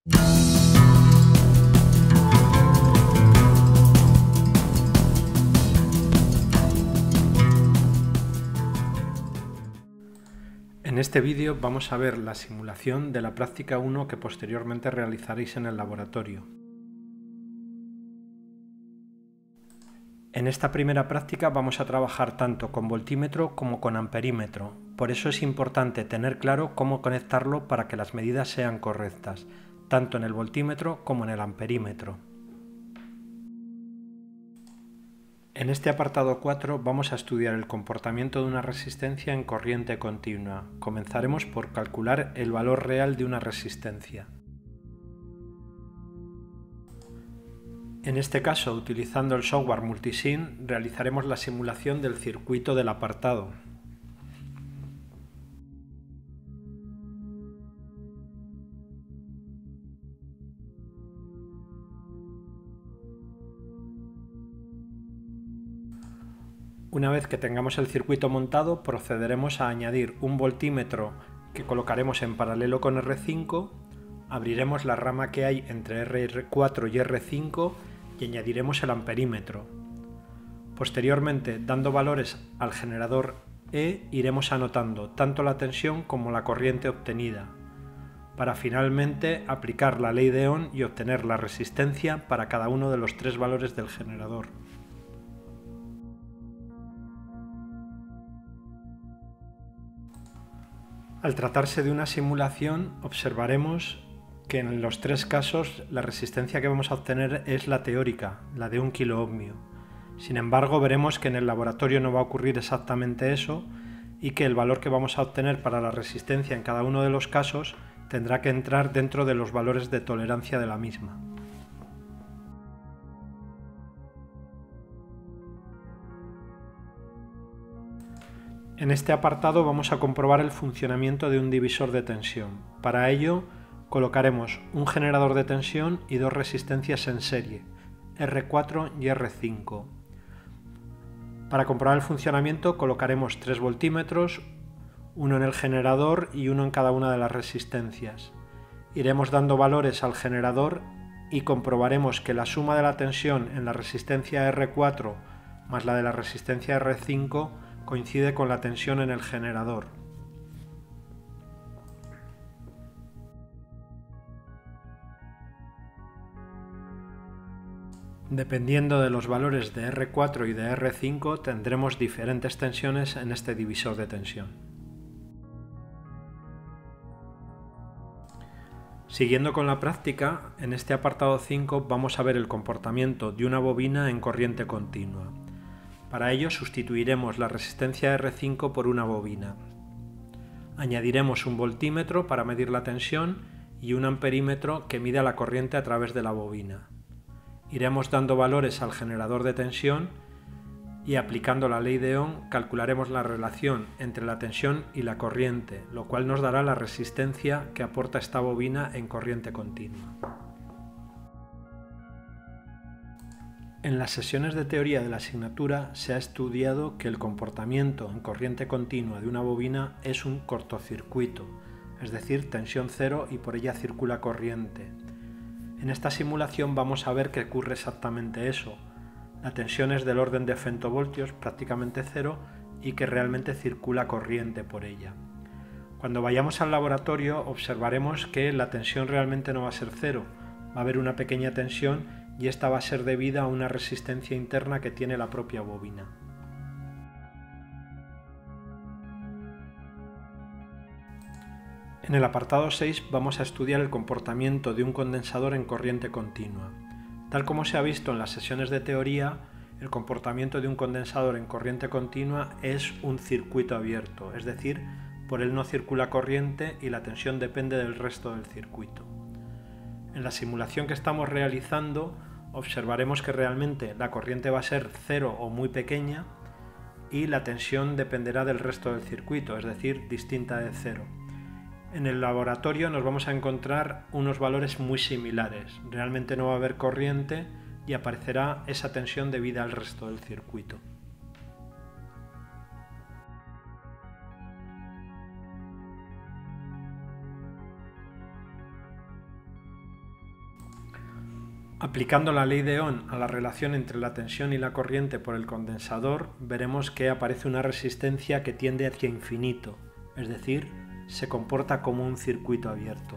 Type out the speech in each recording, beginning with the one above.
En este vídeo vamos a ver la simulación de la práctica 1 que posteriormente realizaréis en el laboratorio. En esta primera práctica vamos a trabajar tanto con voltímetro como con amperímetro, por eso es importante tener claro cómo conectarlo para que las medidas sean correctas, tanto en el voltímetro como en el amperímetro. En este apartado 4 vamos a estudiar el comportamiento de una resistencia en corriente continua. Comenzaremos por calcular el valor real de una resistencia. En este caso, utilizando el software Multisim, realizaremos la simulación del circuito del apartado. Una vez que tengamos el circuito montado, procederemos a añadir un voltímetro que colocaremos en paralelo con R5, abriremos la rama que hay entre R4 y R5 y añadiremos el amperímetro. Posteriormente, dando valores al generador E, iremos anotando tanto la tensión como la corriente obtenida, para finalmente aplicar la ley de Ohm y obtener la resistencia para cada uno de los tres valores del generador. Al tratarse de una simulación, observaremos que en los tres casos la resistencia que vamos a obtener es la teórica, la de 1 kiloohmio. Sin embargo, veremos que en el laboratorio no va a ocurrir exactamente eso y que el valor que vamos a obtener para la resistencia en cada uno de los casos tendrá que entrar dentro de los valores de tolerancia de la misma. En este apartado vamos a comprobar el funcionamiento de un divisor de tensión. Para ello, colocaremos un generador de tensión y dos resistencias en serie, R4 y R5. Para comprobar el funcionamiento colocaremos tres voltímetros, uno en el generador y uno en cada una de las resistencias. Iremos dando valores al generador y comprobaremos que la suma de la tensión en la resistencia R4 más la de la resistencia R5 coincide con la tensión en el generador. Dependiendo de los valores de R4 y de R5 tendremos diferentes tensiones en este divisor de tensión. Siguiendo con la práctica, en este apartado 5 vamos a ver el comportamiento de una bobina en corriente continua. Para ello sustituiremos la resistencia R5 por una bobina. Añadiremos un voltímetro para medir la tensión y un amperímetro que mida la corriente a través de la bobina. Iremos dando valores al generador de tensión y aplicando la ley de Ohm calcularemos la relación entre la tensión y la corriente, lo cual nos dará la resistencia que aporta esta bobina en corriente continua. En las sesiones de teoría de la asignatura se ha estudiado que el comportamiento en corriente continua de una bobina es un cortocircuito, es decir, tensión cero y por ella circula corriente. En esta simulación vamos a ver que ocurre exactamente eso. La tensión es del orden de femtovoltios, prácticamente cero, y que realmente circula corriente por ella. Cuando vayamos al laboratorio observaremos que la tensión realmente no va a ser cero, va a haber una pequeña tensión y esta va a ser debida a una resistencia interna que tiene la propia bobina. En el apartado 6 vamos a estudiar el comportamiento de un condensador en corriente continua. Tal como se ha visto en las sesiones de teoría, el comportamiento de un condensador en corriente continua es un circuito abierto, es decir, por él no circula corriente y la tensión depende del resto del circuito. En la simulación que estamos realizando observaremos que realmente la corriente va a ser cero o muy pequeña y la tensión dependerá del resto del circuito, es decir, distinta de cero. En el laboratorio nos vamos a encontrar unos valores muy similares, realmente no va a haber corriente y aparecerá esa tensión debida al resto del circuito. Aplicando la ley de Ohm a la relación entre la tensión y la corriente por el condensador, veremos que aparece una resistencia que tiende hacia infinito, es decir, se comporta como un circuito abierto.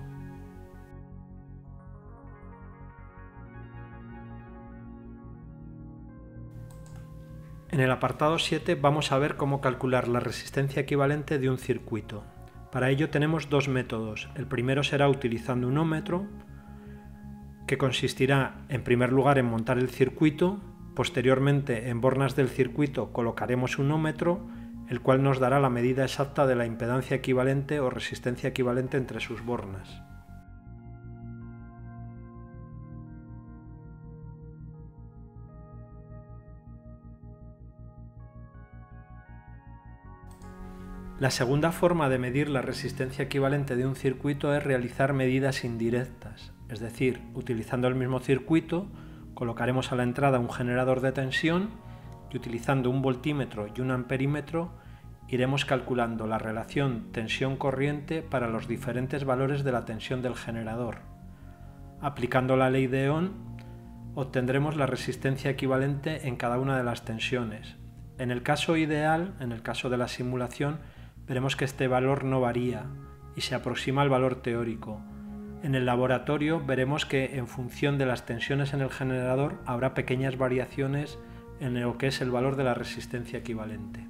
En el apartado 7 vamos a ver cómo calcular la resistencia equivalente de un circuito. Para ello tenemos dos métodos. El primero será utilizando un óhmetro, que consistirá en primer lugar en montar el circuito, posteriormente en bornas del circuito colocaremos un óhmetro, el cual nos dará la medida exacta de la impedancia equivalente o resistencia equivalente entre sus bornas. La segunda forma de medir la resistencia equivalente de un circuito es realizar medidas indirectas, es decir, utilizando el mismo circuito, colocaremos a la entrada un generador de tensión y utilizando un voltímetro y un amperímetro iremos calculando la relación tensión-corriente para los diferentes valores de la tensión del generador. Aplicando la ley de Ohm, obtendremos la resistencia equivalente en cada una de las tensiones. En el caso ideal, en el caso de la simulación, veremos que este valor no varía y se aproxima al valor teórico. En el laboratorio veremos que en función de las tensiones en el generador habrá pequeñas variaciones en lo que es el valor de la resistencia equivalente.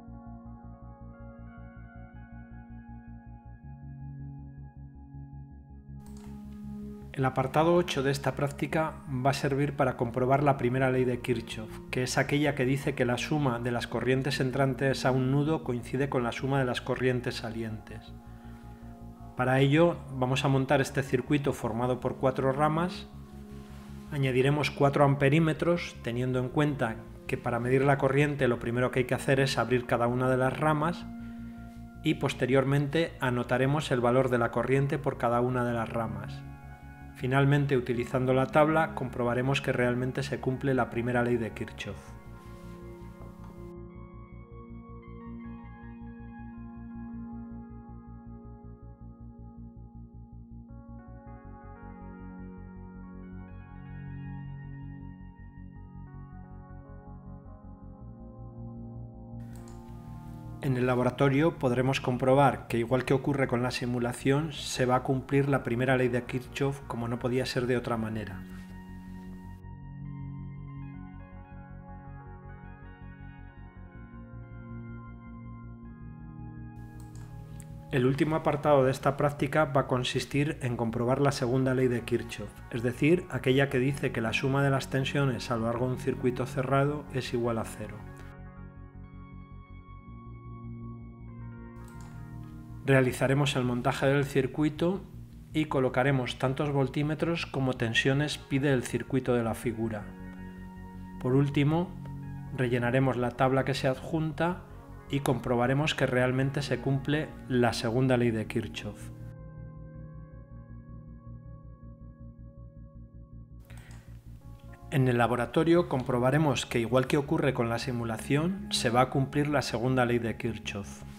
El apartado 8 de esta práctica va a servir para comprobar la primera ley de Kirchhoff, que es aquella que dice que la suma de las corrientes entrantes a un nudo coincide con la suma de las corrientes salientes. Para ello vamos a montar este circuito formado por 4 ramas, añadiremos 4 amperímetros, teniendo en cuenta que para medir la corriente lo primero que hay que hacer es abrir cada una de las ramas y posteriormente anotaremos el valor de la corriente por cada una de las ramas. Finalmente, utilizando la tabla, comprobaremos que realmente se cumple la primera ley de Kirchhoff. En el laboratorio podremos comprobar que, igual que ocurre con la simulación, se va a cumplir la primera ley de Kirchhoff como no podía ser de otra manera. El último apartado de esta práctica va a consistir en comprobar la segunda ley de Kirchhoff, es decir, aquella que dice que la suma de las tensiones a lo largo de un circuito cerrado es igual a cero. Realizaremos el montaje del circuito y colocaremos tantos voltímetros como tensiones pide el circuito de la figura. Por último, rellenaremos la tabla que se adjunta y comprobaremos que realmente se cumple la segunda ley de Kirchhoff. En el laboratorio comprobaremos que, igual que ocurre con la simulación, se va a cumplir la segunda ley de Kirchhoff.